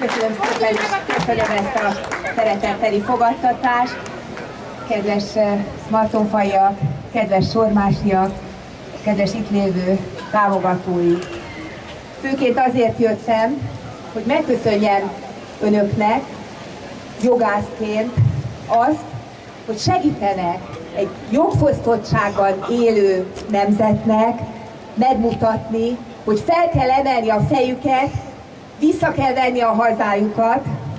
Köszönöm szépen, és köszönöm ezt a szeretetteli fogadtatást. Kedves martonfaiak, kedves sormásiak, kedves itt lévő támogatói. Főként azért jöttem, hogy megköszönjem önöknek jogászként azt, hogy segítenek egy jogfosztottsággal élő nemzetnek megmutatni, hogy fel kell emelni a fejüket, vissza kell venni a hazájukat,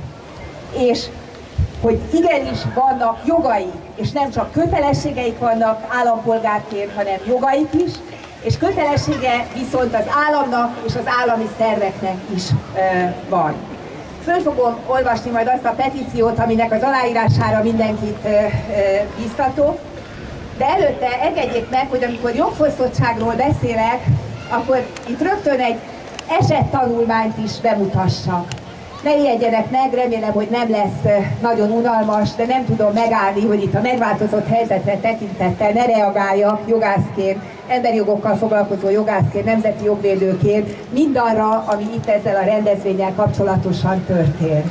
és hogy igenis vannak jogaik, és nem csak kötelességeik vannak állampolgárként, hanem jogaik is, és kötelessége viszont az államnak és az állami szerveknek is van. Föl fogom olvasni majd azt a petíciót, aminek az aláírására mindenkit biztatok, de előtte engedjék meg, hogy amikor jogfosztottságról beszélek, akkor itt rögtön egy esettanulmányt is bemutassak. Ne ijedjenek meg, remélem, hogy nem lesz nagyon unalmas, de nem tudom megállni, hogy itt a megváltozott helyzetre tekintettel ne reagáljak jogászként, emberi jogokkal foglalkozó jogászként, nemzeti jogvédőként mindarra, ami itt ezzel a rendezvénnyel kapcsolatosan történt.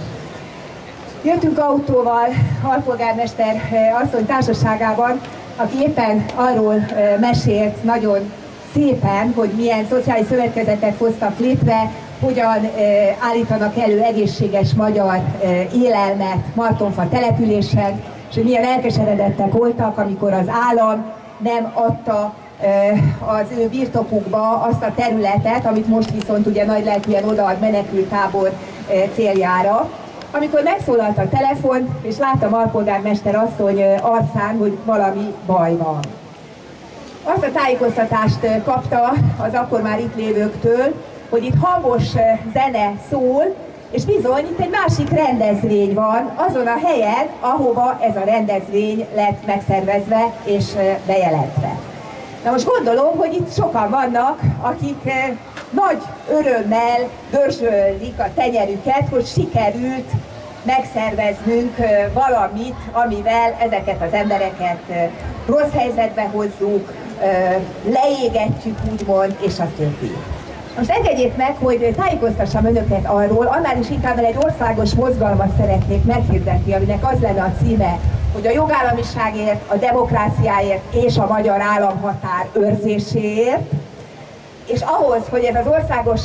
Jöttünk autóval alpolgármester asszony társaságában, aki éppen arról mesélt nagyon szépen, hogy milyen szociális szövetkezetek hoztak létre, hogyan állítanak elő egészséges magyar élelmet Martonfa településen, és hogy milyen elkeseredettek voltak, amikor az állam nem adta az ő birtokukba azt a területet, amit most viszont ugye nagylelkűen odaad menekülttábor céljára. Amikor megszólalt a telefon, és láttam alpolgármester asszony arcán, hogy valami baj van. Azt a tájékoztatást kapta az akkor már itt lévőktől, hogy itt hangos zene szól, és bizony itt egy másik rendezvény van azon a helyen, ahova ez a rendezvény lett megszervezve és bejelentve. Na most gondolom, hogy itt sokan vannak, akik nagy örömmel dörzsölik a tenyerüket, hogy sikerült megszerveznünk valamit, amivel ezeket az embereket rossz helyzetbe hozzuk, leégetjük úgymond, és a többi. Most engedjék meg, hogy tájékoztassam önöket arról, annál is inkább egy országos mozgalmat szeretnék meghirdetni, aminek az lenne a címe, hogy a jogállamiságért, a demokráciáért és a magyar államhatár őrzéséért. És ahhoz, hogy ez az országos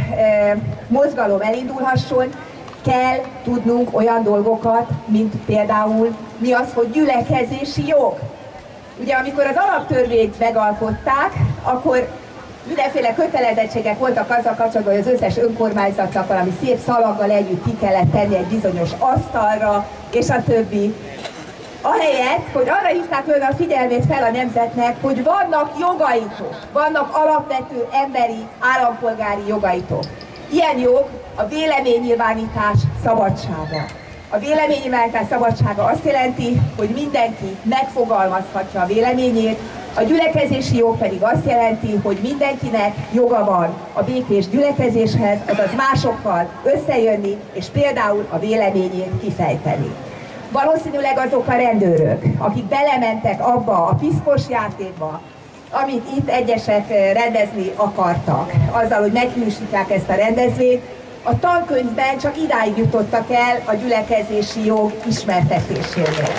mozgalom elindulhasson, kell tudnunk olyan dolgokat, mint például mi az, hogy gyülekezési jog. Ugye amikor az alaptörvényt megalkották, akkor mindenféle kötelezettségek voltak azzal kapcsolatban, hogy az összes önkormányzatnak valami szép szalaggal együtt ki kellett tenni egy bizonyos asztalra, és a többi. Ahelyett, hogy arra hívták volna a figyelmét fel a nemzetnek, hogy vannak jogaitok, vannak alapvető emberi, állampolgári jogaitok. Ilyen jog a véleménynyilvánítás szabadsága. A véleménynyilvánítás szabadsága azt jelenti, hogy mindenki megfogalmazhatja a véleményét, a gyülekezési jog pedig azt jelenti, hogy mindenkinek joga van a békés gyülekezéshez, azaz másokkal összejönni, és például a véleményét kifejteni. Valószínűleg azok a rendőrök, akik belementek abba a piszkos játékba, amit itt egyesek rendezni akartak, azzal, hogy meghiúsítják ezt a rendezvényt, a tankönyvben csak idáig jutottak el a gyülekezési jog ismertetésénél.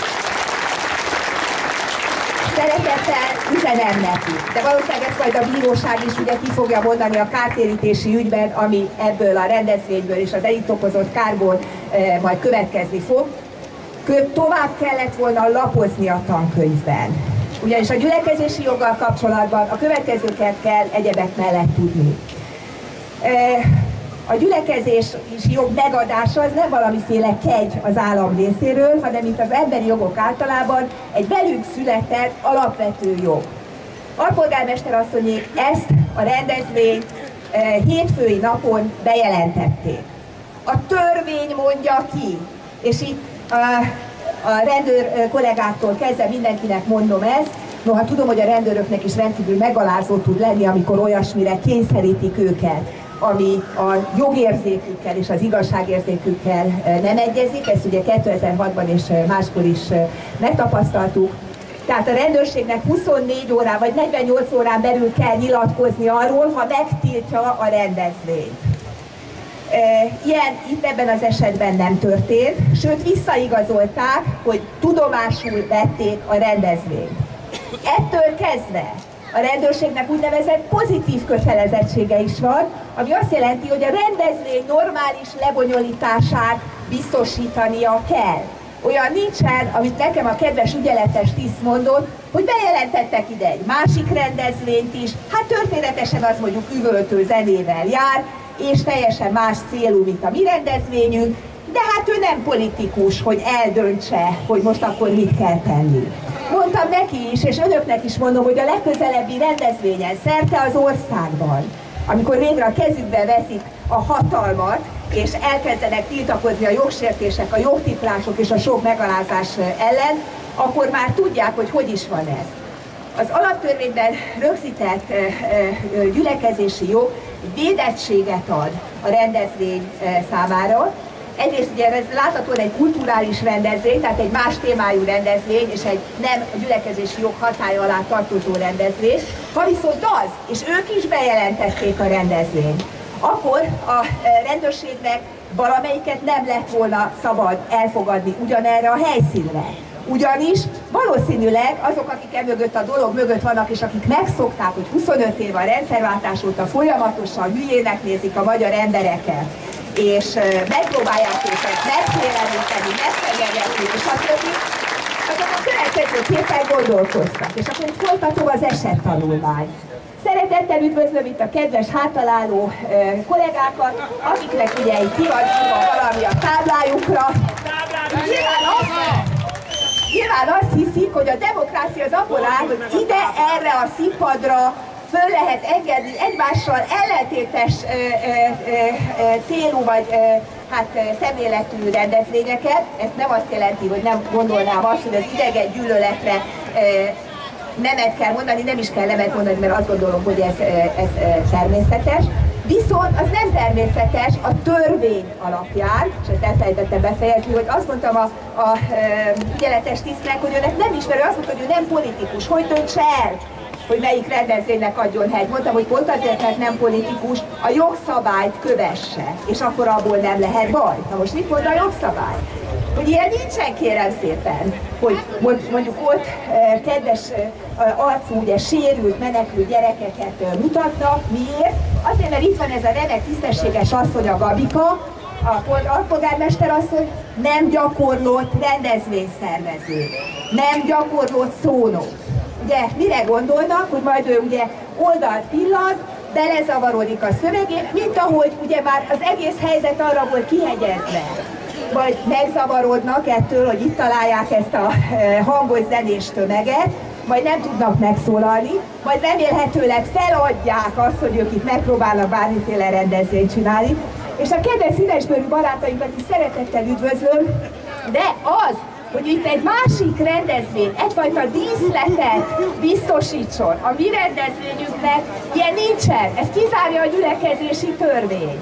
Szeretettel üzenem nekik, de valószínűleg ezt majd a bíróság is ugye ki fogja mondani a kártérítési ügyben, ami ebből a rendezvényből és az itt okozott kárból majd következni fog. Tovább kellett volna lapozni a tankönyvben. Ugyanis a gyülekezési joggal kapcsolatban a következőket kell egyebek mellett tudni. A gyülekezési jog megadása az nem valamiféle kegy az állam részéről, hanem mint az emberi jogok általában egy velünk született alapvető jog. Alpolgármester asszonyék ezt a rendezvényt hétfői napon bejelentették. A törvény mondja ki, és itt a rendőr kollégától kezdve mindenkinek mondom ezt, noha tudom, hogy a rendőröknek is rendkívül megalázó tud lenni, amikor olyasmire kényszerítik őket, ami a jogérzékükkel és az igazságérzékükkel nem egyezik, ezt ugye 2006-ban és máskor is megtapasztaltuk. Tehát a rendőrségnek 24 órán vagy 48 órán belül kell nyilatkozni arról, ha megtiltja a rendezvényt. Ilyen itt ebben az esetben nem történt, sőt visszaigazolták, hogy tudomásul vették a rendezvényt. Ettől kezdve a rendőrségnek úgynevezett pozitív kötelezettsége is van, ami azt jelenti, hogy a rendezvény normális lebonyolítását biztosítania kell. Olyan nincsen, amit nekem a kedves ügyeletes tiszt mondott, hogy bejelentettek ide egy másik rendezvényt is, hát történetesen az mondjuk üvöltő zenével jár, és teljesen más célú, mint a mi rendezvényünk, de hát ő nem politikus, hogy eldöntse, hogy most akkor mit kell tenni. Mondtam neki is, és önöknek is mondom, hogy a legközelebbi rendezvényen szerte az országban, amikor végre a kezükbe veszik a hatalmat, és elkezdenek tiltakozni a jogsértések, a jogtiplások és a sok megalázás ellen, akkor már tudják, hogy hogy is van ez. Az alaptörvényben rögzített gyülekezési jog védettséget ad a rendezvény számára. Egyrészt ugye ez láthatóan egy kulturális rendezvény, tehát egy más témájú rendezvény, és egy nem a gyülekezési jog hatálya alá tartozó rendezvény. Ha viszont az, és ők is bejelentették a rendezvényt, akkor a rendőrségnek valamelyiket nem lett volna szabad elfogadni ugyanerre a helyszínre. Ugyanis valószínűleg azok, akik mögött a dolog mögött vannak, és akik megszokták, hogy 25 év a rendszerváltás óta folyamatosan hülyének nézik a magyar embereket, és megpróbálják őket megfélemlíteni, megfenyegetni, és a többi, azok a következőképpen gondolkoztak. És akkor itt folytatom az esettanulmányt. Szeretettel üdvözlöm itt a kedves hátaláló kollégákat, akiknek ugye itt ki van valami a táblájukra. Nyilván azt hiszik, hogy a demokrácia az abból áll, hogy ide, erre a színpadra föl lehet engedni egymással ellentétes célú vagy szemléletű rendezvényeket. Ez nem azt jelenti, hogy nem gondolnám azt, hogy az idegen gyűlöletre nemet kell mondani, nem is kell nemet mondani, mert azt gondolom, hogy ez természetes. Viszont az nem természetes a törvény alapján, és ezt elfelejtettem befejezni, hogy azt mondtam a ügyeletes tisztnek, hogy őnek nem ismerő, azt mondta, hogy ő nem politikus, hogy döntse el, hogy melyik rendezvénynek adjon helyt. Mondtam, hogy pont azért, mert nem politikus, a jogszabályt kövesse, és akkor abból nem lehet baj. Na most mit mond a jogszabály? Hogy ilyen nincsen, kérem szépen, hogy mondjuk ott kedves arcú, ugye sérült, menekült gyerekeket mutatnak. Miért? Azért, mert itt van ez a remek, tisztességes asszony, a Gabika, a polgármester asszony, nem gyakorlott rendezvényszervező, nem gyakorlott szónok. Ugye mire gondolnak, hogy majd ő ugye oldalt pillant, belezavarodik a szövegén, mint ahogy ugye már az egész helyzet arra volt kihegyezve. Vagy megzavarodnak ettől, hogy itt találják ezt a hangos zenés tömeget, majd nem tudnak megszólalni, majd remélhetőleg feladják azt, hogy ők itt megpróbálnak bármiféle rendezvényt csinálni. És a kedves színesbőrű barátainkat is szeretettel üdvözlöm, de az, hogy itt egy másik rendezvény, egyfajta díszletet biztosítson a mi rendezvényünknek, ilyen nincsen, ez kizárja a gyülekezési törvény.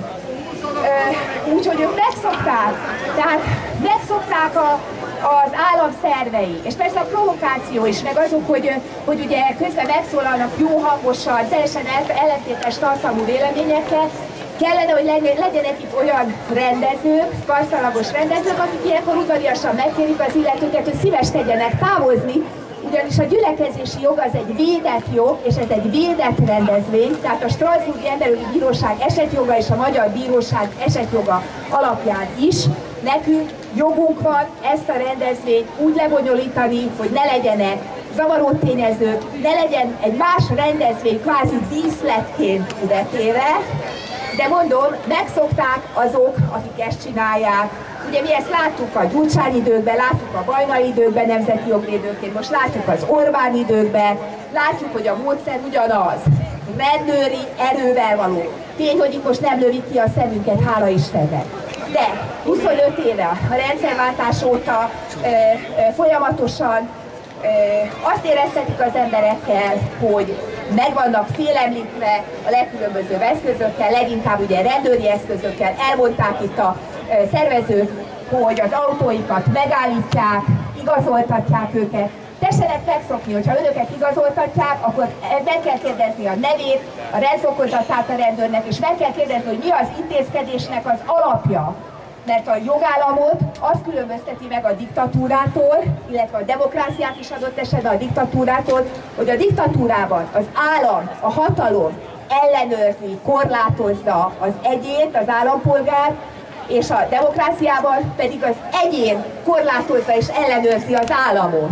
Úgyhogy ők megszokták, tehát megszokták az állam szervei, és persze a provokáció is, meg azok, hogy ugye közben megszólalnak jó hangosan, teljesen ellentétes tartalmú véleményekkel. Kellene, hogy legyenek itt olyan rendezők, karszalagos rendezők, akik ilyenkor udvariasan megkérik az illetőket, hogy szíveskedjenek távozni, ugyanis a gyülekezési jog az egy védett jog, és ez egy védett rendezvény, tehát a Strasbourgi Emberjogi Bíróság esetjoga és a Magyar Bíróság esetjoga alapján is nekünk jogunk van ezt a rendezvényt úgy lebonyolítani, hogy ne legyenek zavaró tényezők, ne legyen egy más rendezvény kvázi díszletként idetéve, de mondom, megszokták azok, akik ezt csinálják. Ugye mi ezt láttuk a Gyurcsány időkben, láttuk a Bajnai időkben nemzeti jogvédőként, most látjuk az Orbán időkben, látjuk, hogy a módszer ugyanaz. Rendőri erővel való. Tény, hogy itt most nem lövik ki a szemünket, hála Istennek. De 25 éve a rendszerváltás óta folyamatosan azt éreztetik az emberekkel, hogy meg vannak félemlítve a legkülönbözőbb eszközökkel, leginkább ugye rendőri eszközökkel, elmondták itt a szervezők, hogy az autóikat megállítják, igazoltatják őket. Tessenek megszokni, hogyha önöket igazoltatják, akkor meg kell kérdezni a nevét, a rendfokozatát a rendőrnek, és meg kell kérdezni, hogy mi az intézkedésnek az alapja. Mert a jogállamot azt különbözteti meg a diktatúrától, illetve a demokráciát is adott esetben a diktatúrától, hogy a diktatúrában az állam, a hatalom ellenőrzi, korlátozza az egyént, az állampolgárt, és a demokráciában pedig az egyén korlátozza és ellenőrzi az államot.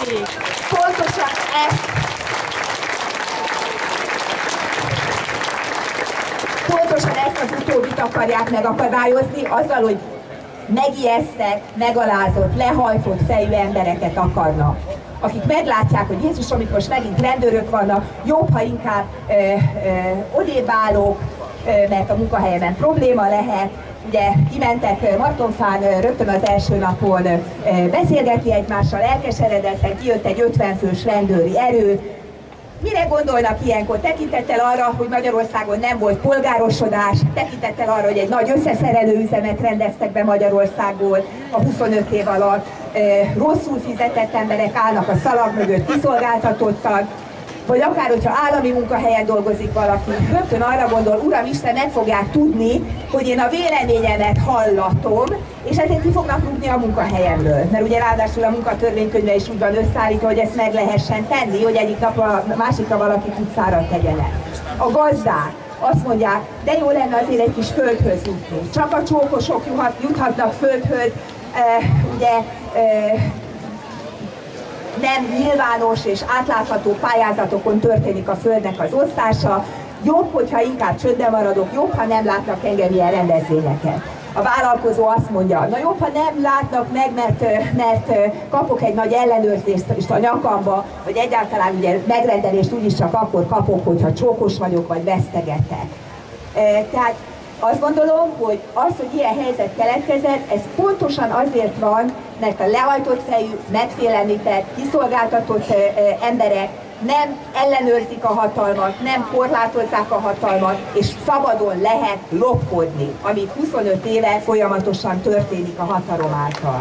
Pontosan ezt az utóbbit akarják megakadályozni, azzal, hogy megijesztett, megalázott, lehajtott fejű embereket akarnak. Akik meglátják, hogy Jézusom, itt most megint rendőrök vannak, jobb, ha inkább odébb állok, mert a munkahelyemen probléma lehet. Ugye kimentek Martonfán rögtön az első napon beszélgetni egymással, elkeseredettek, kijött egy 50 fős rendőri erő. Mire gondolnak ilyenkor? Tekintettel arra, hogy Magyarországon nem volt polgárosodás, tekintettel arra, hogy egy nagy összeszerelő üzemet rendeztek be Magyarországból a 25 év alatt, rosszul fizetett emberek állnak a szalag mögött kiszolgáltatottan, vagy akár, hogyha állami munkahelyen dolgozik valaki, rögtön arra gondol, Uramisten, meg fogják tudni, hogy én a véleményemet hallatom, és ezért ki fognak rúgni a munkahelyemről. Mert ugye ráadásul a munkatörvénykönyve is úgy van összeállítva, hogy ezt meg lehessen tenni, hogy egyik napra, másikra valaki utcára tegyenek. A gazdák azt mondják, de jó lenne azért egy kis földhöz jutni. Csak a csókosok juthatnak földhöz, nem nyilvános és átlátható pályázatokon történik a földnek az osztása. Jobb, hogyha inkább csöndben maradok, jobb, ha nem látnak engem ilyen rendezvényeket. A vállalkozó azt mondja, na jobb, ha nem látnak meg, mert kapok egy nagy ellenőrzést is a nyakamba, vagy egyáltalán ugye megrendelést úgyis csak akkor kapok, hogyha csókos vagyok, vagy vesztegetek. Tehát azt gondolom, hogy az, hogy ilyen helyzet keletkezett, ez pontosan azért van, mert a lehajtott fejű, megfélemlített, kiszolgáltatott emberek nem ellenőrzik a hatalmat, nem korlátozzák a hatalmat, és szabadon lehet lopkodni, ami 25 éve folyamatosan történik a hatalom által.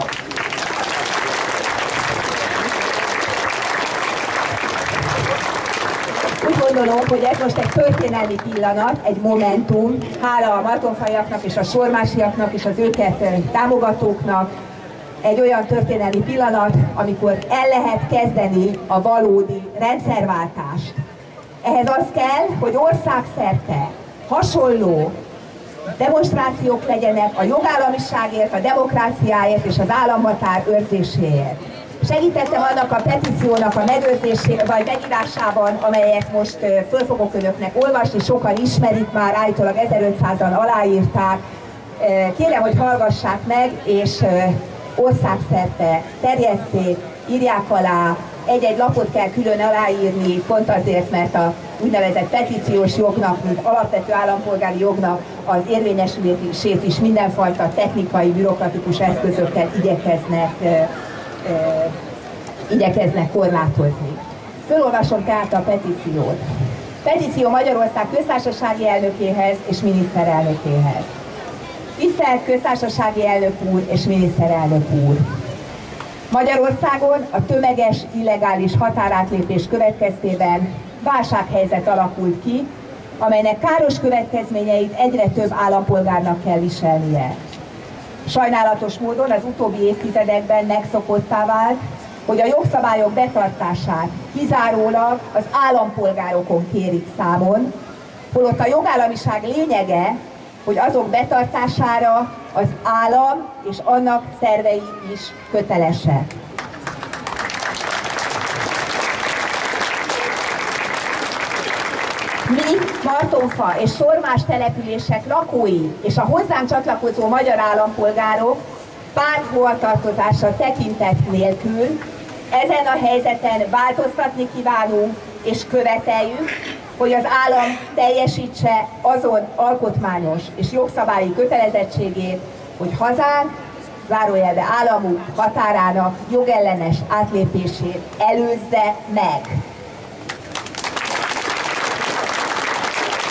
Úgy gondolom, hogy ez most egy történelmi pillanat, egy momentum, hála a martonfaiaknak és a sormásiaknak és az őket támogatóknak, egy olyan történelmi pillanat, amikor el lehet kezdeni a valódi rendszerváltást. Ehhez az kell, hogy országszerte hasonló demonstrációk legyenek a jogállamiságért, a demokráciáért és az államhatár őrzéséért. Segítettem annak a petíciónak a megőrzésében, vagy megírásában, amelyet most föl fogok önöknek olvasni, sokan ismerik már, állítólag 1500-an aláírták. Kérem, hogy hallgassák meg, és országszerte terjesszék, írják alá, egy-egy lapot kell külön aláírni, pont azért, mert a úgynevezett petíciós jognak, mint alapvető állampolgári jognak az érvényesülését is mindenfajta technikai, bürokratikus eszközökkel igyekeznek korlátozni. Fölolvasom tehát a petíciót. Petíció Magyarország köztársasági elnökéhez és miniszterelnökéhez. Tisztelt köztársasági elnök úr és miniszterelnök úr! Magyarországon a tömeges, illegális határátlépés következtében válsághelyzet alakult ki, amelynek káros következményeit egyre több állampolgárnak kell viselnie. Sajnálatos módon az utóbbi évtizedekben megszokottá vált, hogy a jogszabályok betartását kizárólag az állampolgárokon kérik számon, holott a jogállamiság lényege, hogy azok betartására az állam és annak szervei is kötelesek. Mi, Martonfa és sor más települések lakói és a hozzánk csatlakozó magyar állampolgárok párt hovatartozásra tekintet nélkül ezen a helyzeten változtatni kívánunk és követeljük, hogy az állam teljesítse azon alkotmányos és jogszabályi kötelezettségét, hogy hazánk, zárójelbe államunk határának jogellenes átlépését előzze meg.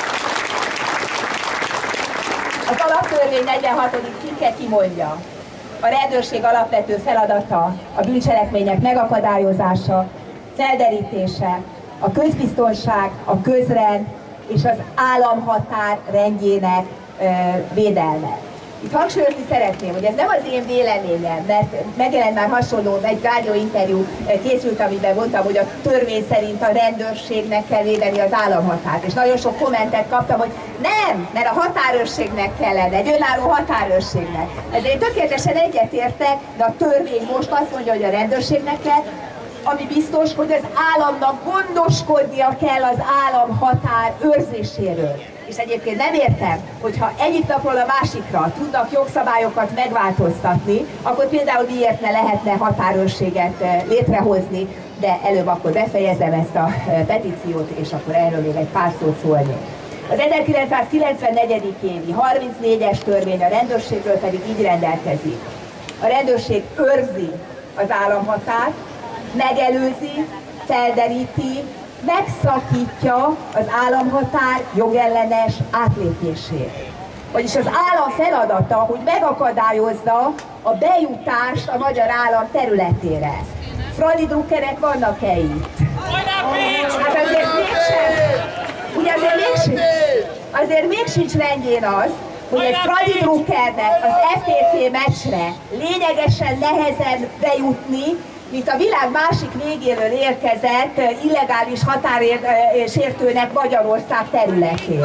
Az alaptörvény 46. cikke kimondja: A rendőrség alapvető feladata a bűncselekmények megakadályozása, felderítése, a közbiztonság, a közrend és az államhatár rendjének védelme. Itt hangsúlyozni szeretném, hogy ez nem az én véleményem, mert megjelent már hasonló, egy rádióinterjú készült, amiben mondtam, hogy a törvény szerint a rendőrségnek kell védeni az államhatárt. És nagyon sok kommentet kaptam, hogy nem, mert a határőrségnek kellene, egy önálló határőrségnek. Ezért tökéletesen egyetértek, de a törvény most azt mondja, hogy a rendőrségnek kell, ami biztos, hogy az államnak gondoskodnia kell az államhatár őrzéséről. És egyébként nem értem, hogyha egyik napról a másikra tudnak jogszabályokat megváltoztatni, akkor például miért ne lehetne határőrséget létrehozni, de előbb akkor befejezem ezt a petíciót, és akkor erről még egy pár szót szólni. Az 1994. évi 34-es törvény a rendőrségről pedig így rendelkezik. A rendőrség őrzi az államhatárt, megelőzi, felderíti, megszakítja az államhatár jogellenes átlépését. Vagyis az állam feladata, hogy megakadályozza a bejutást a magyar állam területére. Fradi drukkerek vannak-e itt? Hát azért mégsem. Ugye azért még sincs rendjén az, hogy egy Fradi drukkernek az FTC meccsre lényegesen nehezen bejutni, mint a világ másik végéről érkezett illegális határsértőnek Magyarország területére.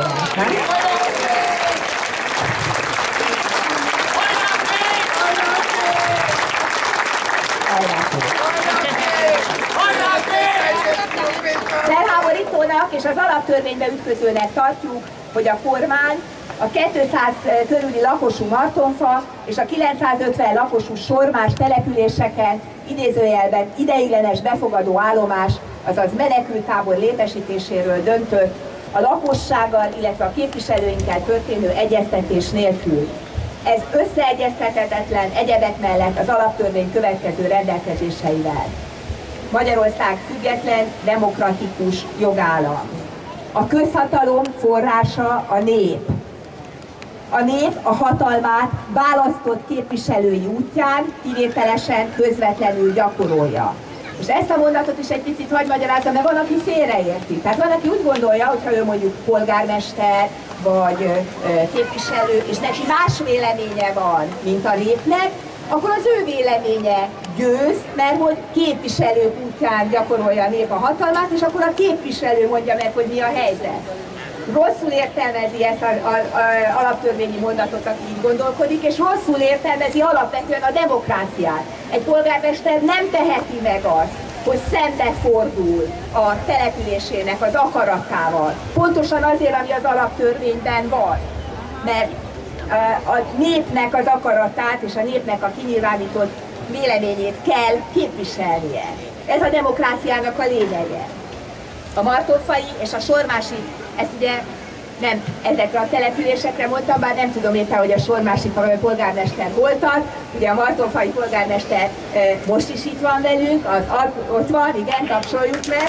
Felháborítónak és az alaptörvénybe ütközőnek tartjuk, hogy a kormány a 200 körüli lakosú Martonfa és a 950 lakosú Sormás településeken idézőjelben ideiglenes befogadó állomás, azaz menekülttábor létesítéséről döntött a lakossággal, illetve a képviselőinkkel történő egyeztetés nélkül. Ez összeegyeztethetetlen egyebek mellett az alaptörvény következő rendelkezéseivel. Magyarország független, demokratikus jogállam. A közhatalom forrása a nép. A nép a hatalmát választott képviselői útján kivételesen, közvetlenül gyakorolja. És ezt a mondatot is egy picit hadd magyarázza, mert van, aki félreérti. Tehát van, aki úgy gondolja, hogyha ő mondjuk polgármester, vagy képviselő, és neki más véleménye van, mint a népnek, akkor az ő véleménye győz, mert hogy képviselők útján gyakorolja a nép a hatalmát, és akkor a képviselő mondja meg, hogy mi a helyzet. Rosszul értelmezi ezt az alaptörvényi mondatot, aki így gondolkodik, és rosszul értelmezi alapvetően a demokráciát. Egy polgármester nem teheti meg azt, hogy szembefordul a településének az akaratával. Pontosan azért, ami az alaptörvényben van. Mert a népnek az akaratát és a népnek a kinyilvánított véleményét kell képviselnie. Ez a demokráciának a lényege. A martonfai és a sormási, ezt ugye nem ezekre a településekre mondtam, bár nem tudom éppen, hogy a sormási polgármester hol tart. Ugye a martonfai polgármester most is itt van velünk, ott van, igen, tapsoljuk meg.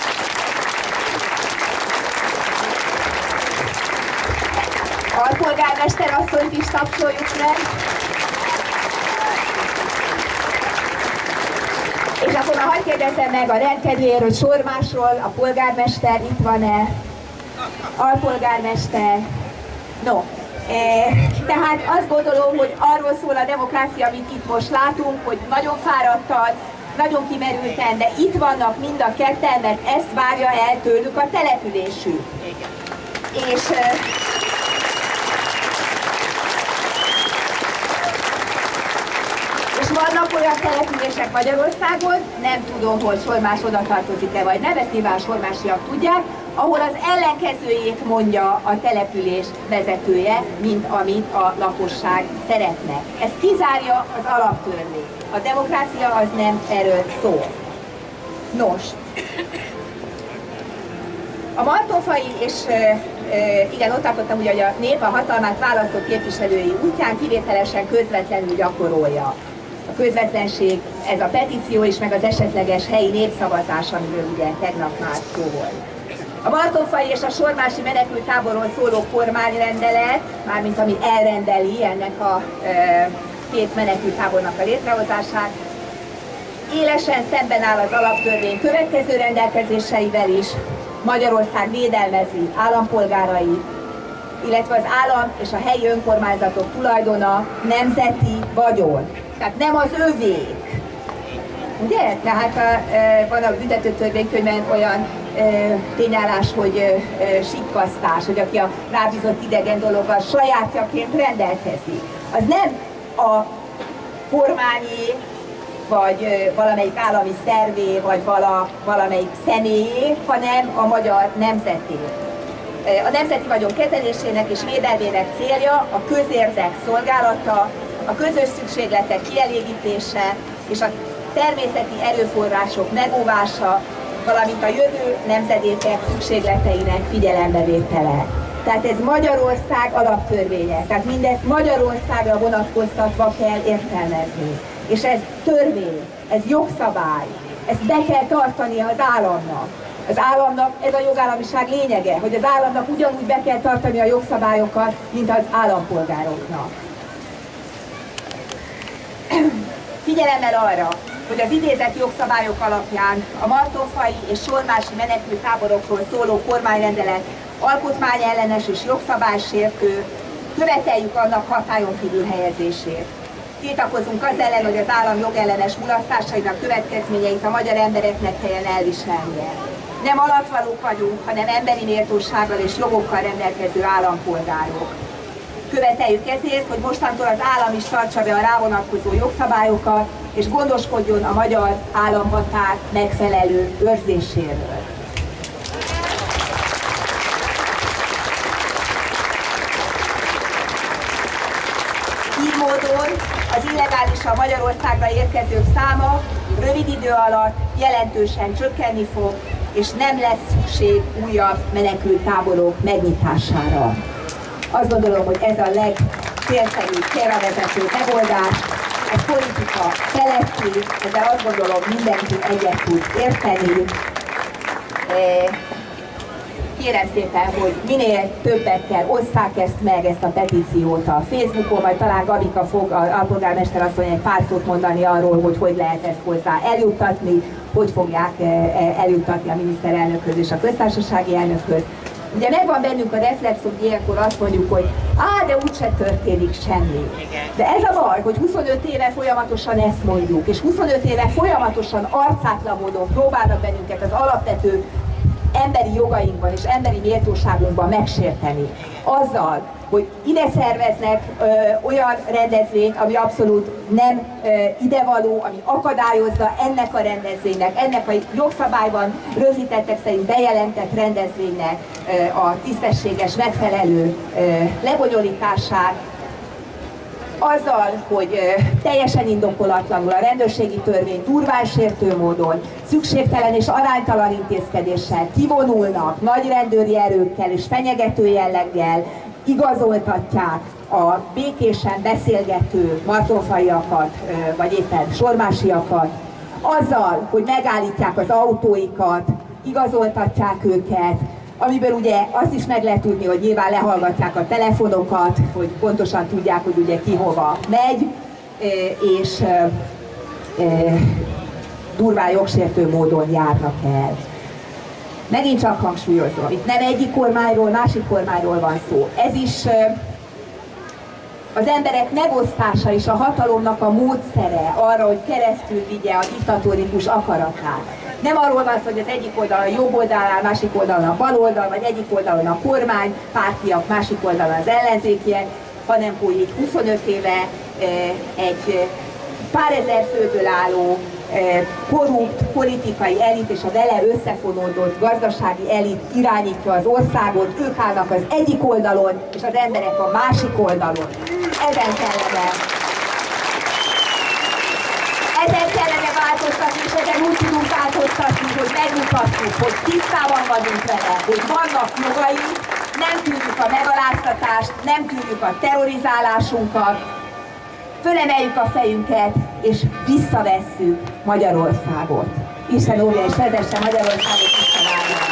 Alpolgármester asszonyt is tapsoljuk meg. És akkor már hadd kérdezem meg a rendkedvéért, hogy Sormásról a polgármester itt van-e? Alpolgármester? No. Tehát azt gondolom, hogy arról szól a demokrácia, amit itt most látunk, hogy nagyon fáradtan, nagyon kimerülten, de itt vannak mind a ketten, mert ezt várja el tőlük a településük. És vannak olyan települések Magyarországon, nem tudom, hogy Sormás oda tartozik-e vagy nem, ezt nyilván sormásiak tudják, ahol az ellenkezőjét mondja a település vezetője, mint amit a lakosság szeretne. Ez kizárja az alaptörvény. A demokrácia az nem erről szól. Nos, a martonfai és igen, ott tartottam ugye, hogy a nép a hatalmát választott képviselői útján kivételesen közvetlenül gyakorolja. A közvetlenség, ez a petíció is, meg az esetleges helyi népszavazás, amiről ugye tegnap már szó volt. A martonfai és a sormási menekülttáborról szóló kormányrendelet, mármint ami elrendeli ennek a két menekülttábornak a létrehozását. Élesen szemben áll az alaptörvény következő rendelkezéseivel is. Magyarország védelmezi állampolgárait, illetve az állam és a helyi önkormányzatok tulajdona nemzeti vagyon. Tehát nem az övék. Ugye? Tehát van a büntetőtörvénykönyvben olyan tényállás, hogy sikkasztás, hogy aki a rábízott idegen dologgal sajátjaként rendelkezik. Az nem a kormányé, vagy valamelyik állami szervé, vagy valamelyik személyé, hanem a magyar nemzeté. A nemzeti vagyon kezelésének és védelmének célja a közérdek szolgálata, a közös szükségletek kielégítése és a természeti erőforrások megóvása, valamint a jövő nemzedékek szükségleteinek figyelembevétele. Tehát ez Magyarország alaptörvénye, tehát mindezt Magyarországra vonatkoztatva kell értelmezni. És ez törvény, ez jogszabály, ezt be kell tartania az államnak. Az államnak ez a jogállamiság lényege, hogy az államnak ugyanúgy be kell tartani a jogszabályokat, mint az állampolgároknak. Figyelemmel arra, hogy az idézett jogszabályok alapján a martonfai és sormási menekülttáborokról szóló kormányrendelet alkotmányellenes és jogszabálysértő, követeljük annak hatályon kívül helyezését. Tiltakozunk az ellen, hogy az állam jogellenes mulasztásainak következményeit a magyar embereknek kelljen elviselnie. Nem alatvalók vagyunk, hanem emberi méltósággal és jogokkal rendelkező állampolgárok. Követeljük ezért, hogy mostantól az állam is tartsa be a rávonatkozó jogszabályokat, és gondoskodjon a magyar államhatár megfelelő őrzéséről. Így módon az illegálisan Magyarországra érkezők száma rövid idő alatt jelentősen csökkenni fog, és nem lesz szükség újabb menekülttáborok megnyitására. Azt gondolom, hogy ez a legcélszerűbb, célravezető megoldás, ez politika feletti, ezzel azt gondolom mindenki egyet tud érteni. Kérem szépen, hogy minél többekkel osszák ezt meg, ezt a petíciót a Facebookon, vagy talán Gabika fog, a alpolgármester asszony egy pár szót mondani arról, hogy hogy lehet ezt hozzá eljuttatni, hogy fogják eljuttatni a miniszterelnökhöz és a köztársasági elnökhöz. Ugye megvan bennünk a reflex, hogy ilyenkor azt mondjuk, hogy de úgyse történik semmi. De ez a baj, hogy 25 éve folyamatosan ezt mondjuk, és 25 éve folyamatosan arcátlan módon próbálnak bennünket az alapvető emberi jogainkban és emberi méltóságunkban megsérteni. Azzal, hogy ide szerveznek olyan rendezvényt, ami abszolút nem idevaló, ami akadályozza ennek a rendezvénynek, ennek a jogszabályban rögzítettek szerint bejelentett rendezvénynek a tisztességes, megfelelő lebonyolítását, azzal, hogy teljesen indokolatlanul a rendőrségi törvény durván sértő módon, szükségtelen és aránytalan intézkedéssel kivonulnak nagy rendőri erőkkel és fenyegető jelleggel, igazoltatják a békésen beszélgető martonfaiakat, vagy éppen sormásiakat, azzal, hogy megállítják az autóikat, igazoltatják őket, amiből ugye azt is meg lehet tudni, hogy nyilván lehallgatják a telefonokat, hogy pontosan tudják, hogy ugye ki hova megy, és durván jogsértő módon járnak el. Megint csak hangsúlyozom, itt nem egyik kormányról, másik kormányról van szó. Ez is az emberek megosztása és a hatalomnak a módszere arra, hogy keresztül vigye a diktatórikus akaratát. Nem arról van szó, hogy az egyik oldalon a jobb oldal áll, másik oldalon a bal oldal, vagy egyik oldalon a kormány, pártiak, másik oldalon az ellenzékiek, hanem hogy itt 25 éve egy pár ezer főből álló korrupt politikai elit és a vele összefonódott gazdasági elit irányítja az országot, ők állnak az egyik oldalon, és az emberek a másik oldalon. Ezen kellene változtatni, és ezen úgy tudunk változtatni, hogy megmutatjuk, hogy tisztában vagyunk vele, hogy vannak jogaink, nem tűrjük a megaláztatást, nem tűrjük a terrorizálásunkat, fölemeljük a fejünket, és visszavesszük Magyarországot. Isten óvja és vezesse Magyarországot visszavágni.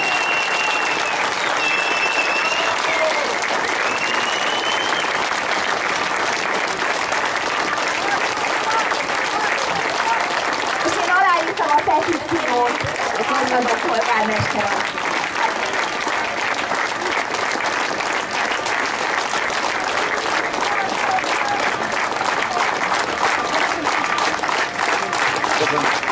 Anna polgármester asszony. Köszönöm.